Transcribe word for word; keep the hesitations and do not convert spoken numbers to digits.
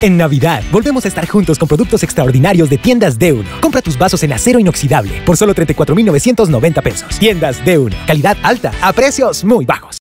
En Navidad, volvemos a estar juntos con productos extraordinarios de Tiendas D uno. Compra tus vasos en acero inoxidable por solo treinta y cuatro mil novecientos noventa pesos. Tiendas D uno. Calidad alta a precios muy bajos.